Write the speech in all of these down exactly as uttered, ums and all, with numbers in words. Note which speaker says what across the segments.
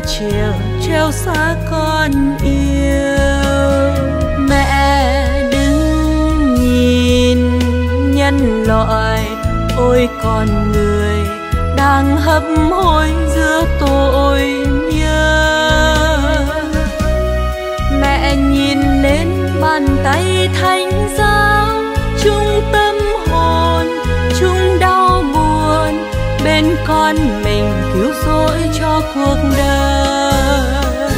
Speaker 1: chiều treo xa con yêu. Mẹ đứng nhìn nhân loại, ôi con người đang hấp hối giữa tội nhơ. Mẹ nhìn lên bàn tay thánh giá, chung tâm hồn chung đau buồn, bên con mình cứu rỗi cho cuộc đời.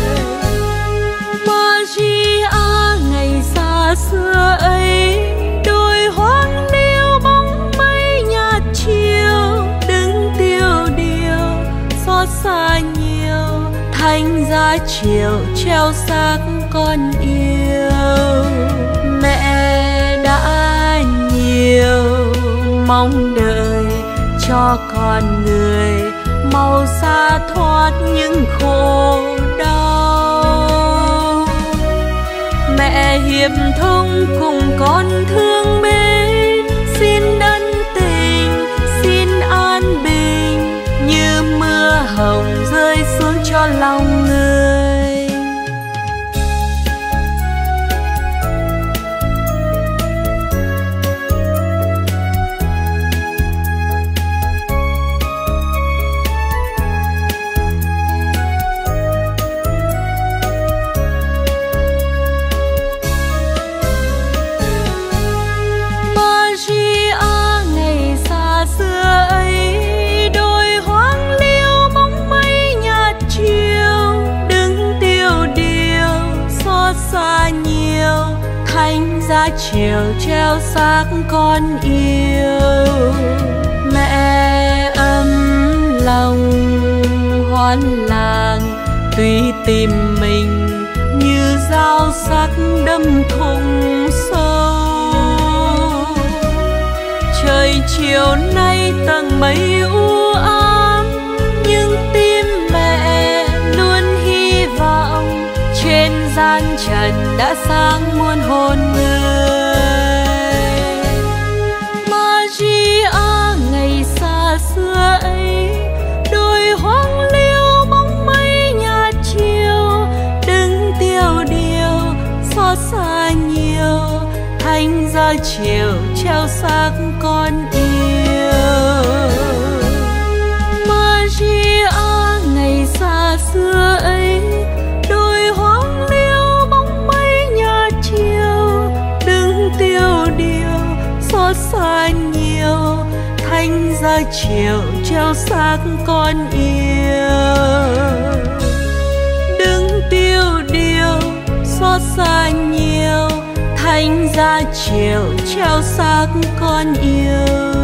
Speaker 1: Maria ngày xa xưa ấy, đôi hoang liêu bóng mây nhạt chiều, đứng tiêu điều xót xa nhiều, thánh giá chiều treo xác con yêu. Mẹ đã nhiều mong đợi cho con người mau xa thoát những khổ đau. Mẹ hiệp thông cùng con thương mến, xin ân tình xin an bình, như mưa hồng rơi xuống cho lòng người. Giá chiều treo xác con yêu. Mẹ ấm lòng hoan làng, tuy tìm mình như dao sắc đâm thủng sâu. Trời chiều nay tầng mây u ám, nhưng tim mẹ luôn hy vọng trên gian trần đã sáng muôn hồn người. Maria ngày xa xưa ấy, đôi hoang liêu bóng mây nhạt chiều, đứng tiêu điều xót xa nhiều, thánh giá chiều treo xác con yêu. Maria ngày xa xưa ấy, đôi hoang liêu bóng mây nhạt chiều, đứng tiêu điều xót xa nhiều, thánh giá chiều treo xác con yêu. Đứng tiêu điều xót xa nhiều, thánh giá chiều treo xác con yêu.